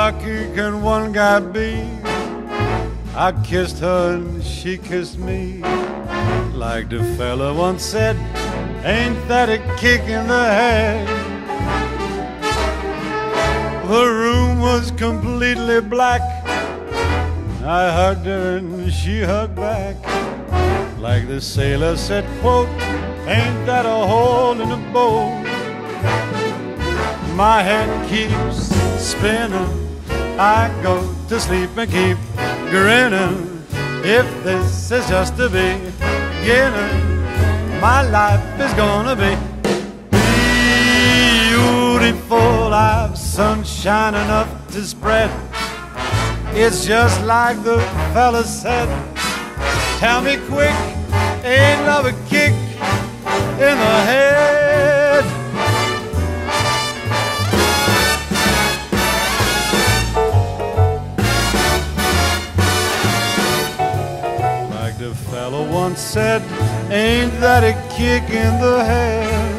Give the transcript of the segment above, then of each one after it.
lucky can one guy be? I kissed her and she kissed me. Like the fella once said, ain't that a kick in the head? The room was completely black. I hugged her and she hugged back. Like the sailor said, quote, ain't that a hole in the boat? My head keeps spinning. I go to sleep and keep grinning. If this is just the beginning, my life is gonna be beautiful. I've sunshine enough to spread. It's just like the fella said. Tell me quick, ain't love a kick in the head? Like the fella once said, ain't that a kick in the head?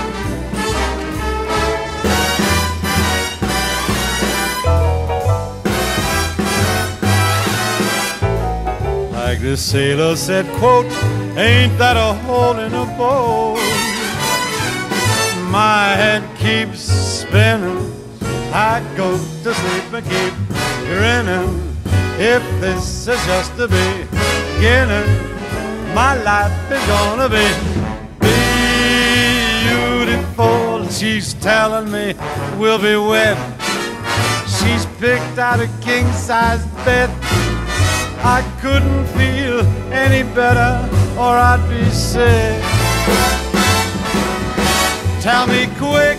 Like the sailor said, quote, ain't that a hole in a boat? My head keeps spinning. I go to sleep and keep grinning. If this is just the beginning, my life is gonna be beautiful. She's telling me we'll be wed. She's picked out a king-size bed. I couldn't feel any better or I'd be sick. Tell me quick,